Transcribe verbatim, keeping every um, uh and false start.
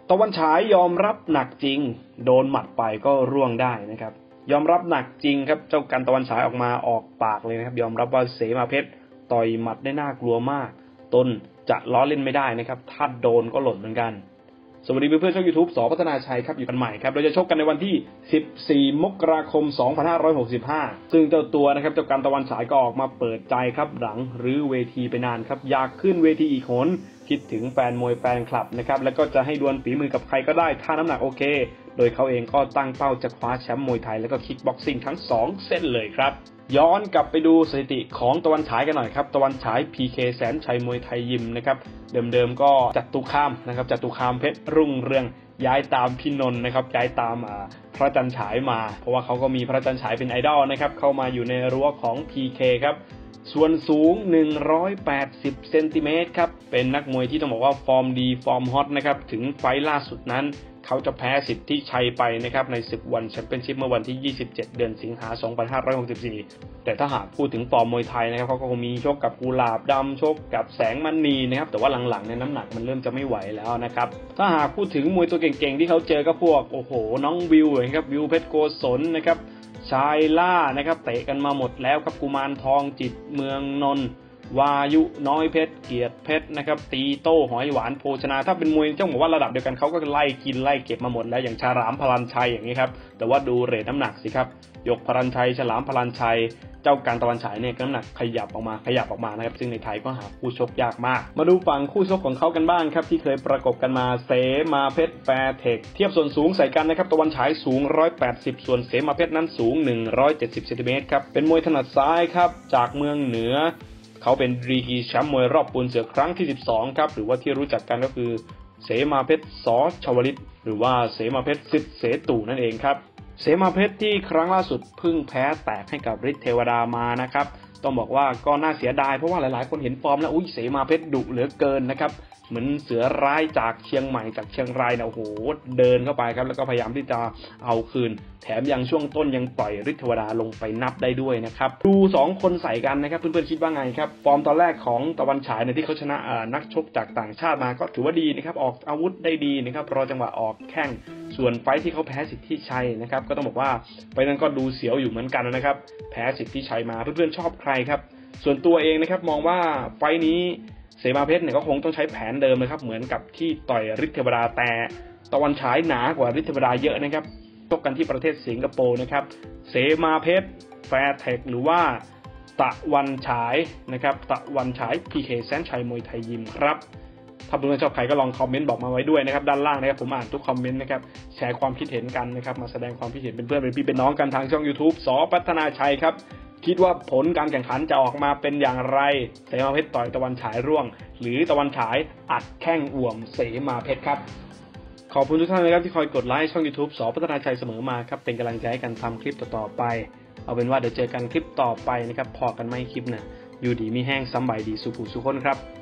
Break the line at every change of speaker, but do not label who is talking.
ตะวันฉายยอมรับหนักจริงโดนหมัดไปก็ร่วงได้นะครับยอมรับหนักจริงครับเจ้ากันตะวันฉายออกมาออกปากเลยนะครับยอมรับว่าเสมาเพชรต่อยหมัดได้น่ากลัวมากตนจะล้อเล่นไม่ได้นะครับถ้าโดนก็หล่นเหมือนกันสวัสดีเพื่อนๆช่อง YouTube ส.พัฒนาชัยครับอยู่กันใหม่ครับเราจะชกกันในวันที่สิบสี่มกราคมสองพันห้าร้อยหกสิบห้าซึ่งเจ้าตัวนะครับเจ้ากันตะวันฉายก็ออกมาเปิดใจครับหลังรื้อเวทีไปนานครับอยากขึ้นเวทีอีกหนคิดถึงแฟนมวยแฟนคลับนะครับแล้วก็จะให้ดวลฝีมือกับใครก็ได้ถ้าน้ำหนักโอเคโดยเขาเองก็ตั้งเป้าจะคว้าแชมป์มวยไทยแล้วก็คิกบ็อกซิ่งทั้งสองเส้นเลยครับย้อนกลับไปดูสถิติของตะวันฉายกันหน่อยครับตะวันฉาย พี เค แสนชัยมวยไทยยิมนะครับเดิมๆก็จัตุคามนะครับจัตุคามเพชรรุ่งเรืองย้ายตามพี่นนท์นะครับย้ายตามพระจันทร์ฉายมาเพราะว่าเขาก็มีพระจันทร์ฉายเป็นไอดอลนะครับเข้ามาอยู่ในรั้วของ พี เค ครับส่วนสูงหนึ่งร้อยแปดสิบเซนติเมตรครับเป็นนักมวยที่ต้องบอกว่าฟอร์มดีฟอร์มฮอตนะครับถึงไฟล์ล่าสุดนั้นเขาจะแพ้สิทธิชัยไปนะครับในศึกวันแชมเปี้ยนชิพเมื่อวันที่ยี่สิบเจ็ดเดือนสิงหาคมสองพันห้าร้อยหกสิบสี่แต่ถ้าหากพูดถึงฟอร์มมวยไทยนะครับเขาก็คงมีชกกับกุหลาบดำชกกับแสงมณีนะครับแต่ว่าหลังๆเนี่ยน้ำหนักมันเริ่มจะไม่ไหวแล้วนะครับถ้าหากพูดถึงมวยตัวเก่งๆที่เขาเจอก็พวกโอ้โหน้องวิวนะครับวิวเพชรโกศลนะครับชายล่านะครับเตะกันมาหมดแล้วครับกุมารทองจิตเมืองนนท์วายุน้อยเพชรเกียรติเพชรนะครับตีโต้หอยหวานโภชนาถ้าเป็นมวยเจ้าบอกว่าระดับเดียวกันเขาก็ไล่กินไล่เก็บมาหมดแล้วอย่างฉลามพลันชัยอย่างนี้ครับแต่ว่าดูเรทน้ำหนักสิครับยกพลันชัยฉลามพลันชัยเจ้าการตะวันฉายเนี่ยน้ำหนักขยับออกมาขยับออกมานะครับซึ่งในไทยก็หาคู่ชกยากมากมาดูฝั่งคู่ชกของเขากันบ้างครับที่เคยประกบกันมาเสมาเพชรแฟร์เทคเทียบส่วนสูงใส่กันนะครับตะวันฉายสูงหนึ่งร้อยแปดสิบส่วนเสมาเพชรนั้นสูงหนึ่งร้อยเจ็ดสิบเซนติเมตรครับเป็นมวยถนัดซ้ายครับจากเมืองเหนือเขาเป็นดีกรีแชมป์มวยรอบปูนเสือครั้งที่สิบสองครับหรือว่าที่รู้จักกันก็คือเสมาเพชรสอชวลิตหรือว่าเสมาเพชรสิทธิ์เสตู่นั่นเองครับเสมาเพชรที่ครั้งล่าสุดเพิ่งแพ้แตกให้กับฤทธิ์เทวดามานะครับต้องบอกว่าก็น่าเสียดายเพราะว่าหลายๆคนเห็นฟอร์มแล้วอุ้ยเสมาเพชรดุเหลือเกินนะครับเหมือนเสือร้ายจากเชียงใหม่จากเชียงรายนะโอ้โหเดินเข้าไปครับแล้วก็พยายามที่จะเอาคืนแถมยังช่วงต้นยังปล่อยฤทธิ์เทวดาลงไปนับได้ด้วยนะครับดูสองคนใส่กันนะครับเพื่อนๆคิดว่าไงครับฟอร์มตอนแรกของตะวันฉายในที่เขาชนะนักชกจากต่างชาติมาก็ถือว่าดีนะครับออกอาวุธได้ดีนะครับรอจังหวะออกแข้งส่วนไฟที่เขาแพ้สิทธิชัยนะครับก็ต้องบอกว่าไปนั้นก็ดูเสียวอยู่เหมือนกันนะครับแพ้สิทธิชัยมาเพื่อนๆชอบใครครับส่วนตัวเองนะครับมองว่าไฟนี้เสมาเพชรเนี่ยก็คงต้องใช้แผนเดิมนะครับเหมือนกับที่ต่อยฤทธิ์เทวดาแต่ตะวันฉายหนากว่าฤทธิ์เทวดาเยอะนะครับชกกันที่ประเทศสิงคโปร์นะครับเสมาเพชรแฟร์เทคหรือว่าตะวันฉายนะครับตะวันฉาย พี เค แสนชัยมวยไทยยิมครับถ้าเพื่อนๆชอบใครก็ลองคอมเมนต์บอกมาไว้ด้วยนะครับด้านล่างนะครับผมอ่านทุกคอมเมนต์นะครับแชร์ความคิดเห็นกันนะครับมาแสดงความคิดเห็นเป็นเพื่อนเป็นพี่เป็นน้องกันทางช่อง YouTube ส.พัฒนาชัยครับคิดว่าผลการแข่งขันจะออกมาเป็นอย่างไรเสมาเพชรต่อยตะวันฉายร่วงหรือตะวันฉายอัดแข้งอ่วมเสมาเพชรครับขอบคุณทุกท่านนะครับที่คอยกดไลค์ช่อง YouTube ส.พัฒนาชัยเสมอมาครับเป็นกำลังใจให้กันทำคลิปต่อๆไปเอาเป็นว่าเดี๋ยวเจอกันคลิปต่อไปนะครับพอกันไม่คลิปนะอยู่ดีมีแห้งซ้ำใบดีสุขุสุขคนครับ